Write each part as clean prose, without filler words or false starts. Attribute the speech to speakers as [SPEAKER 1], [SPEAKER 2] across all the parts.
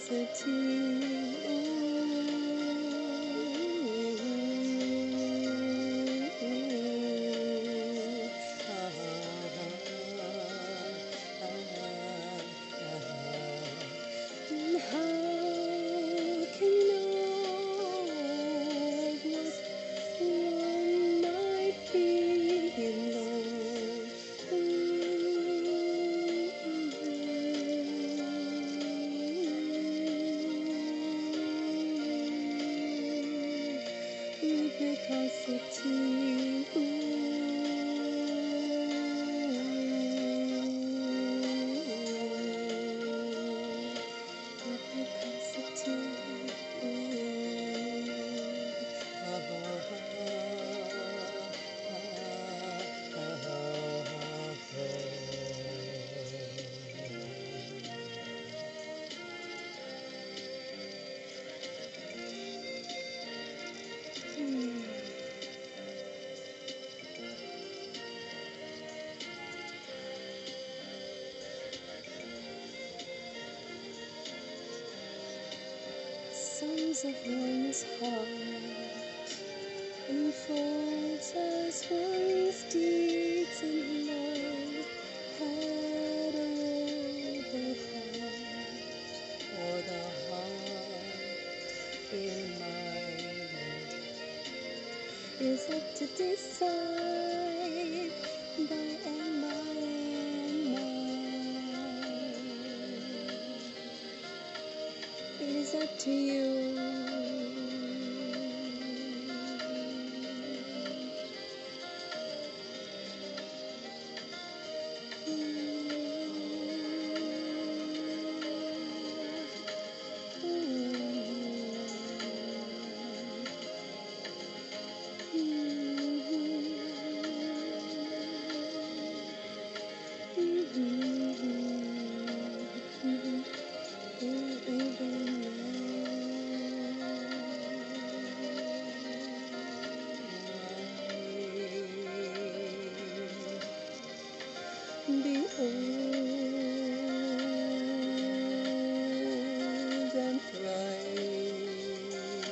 [SPEAKER 1] Songs of one's heart unfolds as one's deeds in love head over heart, or the heart in mind is up to decide by and mind. It is up to you. Be old and thrive.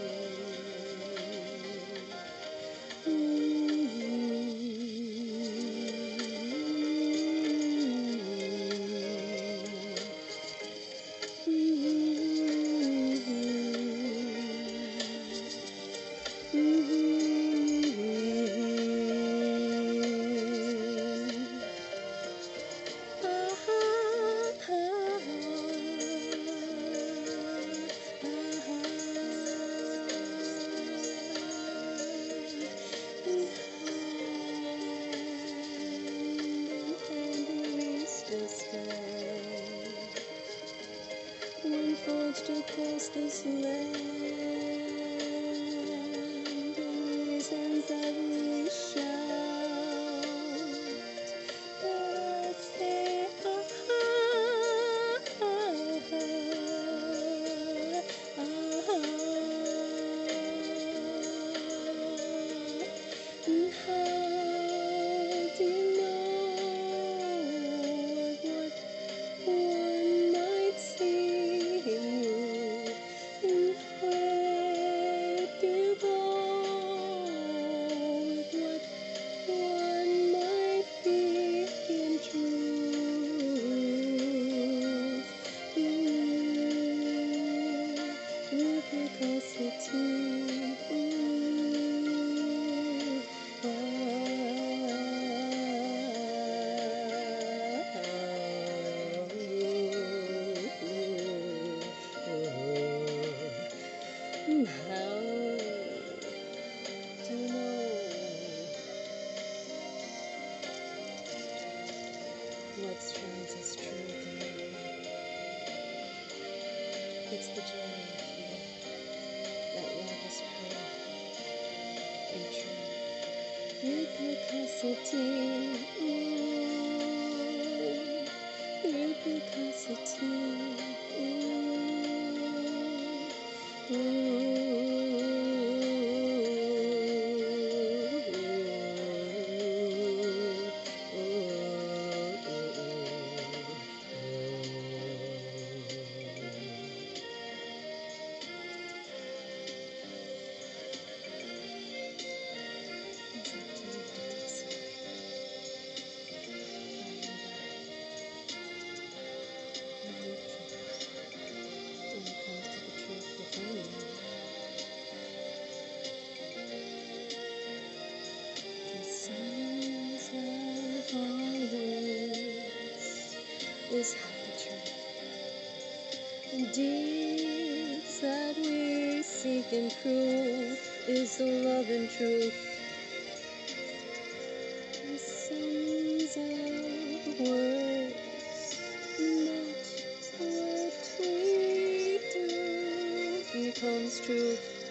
[SPEAKER 1] One forged across this land, and reasons that we shout, that say, and how do you know what one might see in you, and where do you go with what one might be in truth? Reciprocity. How do you know what strands is true again? It's the journey of you, that love is pure and true. Reciprocity, reciprocity. Deeds that we seek and prove is the love and truth. The sums of words, not what we do, becomes truth.